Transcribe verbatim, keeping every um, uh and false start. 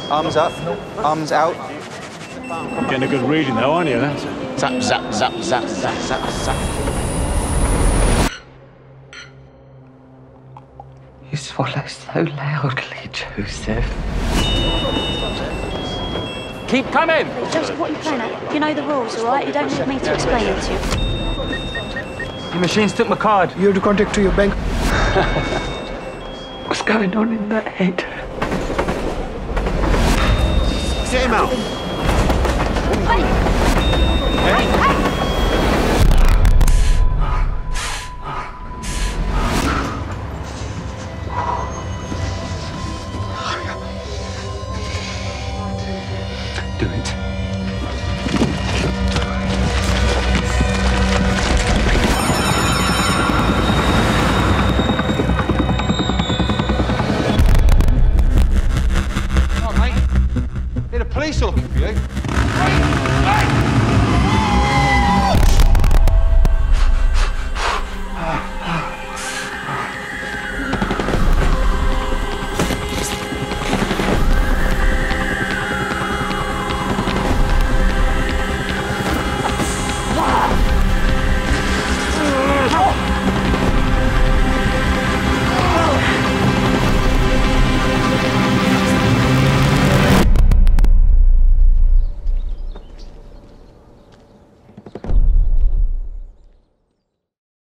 Arms up, arms out. Getting a good reading though, aren't you? Zap, zap, zap, zap, zap, zap, zap. You swallow so loudly, Joseph. Keep coming! Joseph, what are you playing at? You know the rules, all right? You don't need me to explain it to you. Your machines took my card. You have to contact to your bank. What's going on in that head? Get him out! Hey! Hey! Hey! Do it. Oh, mate. They're the police are looking for you.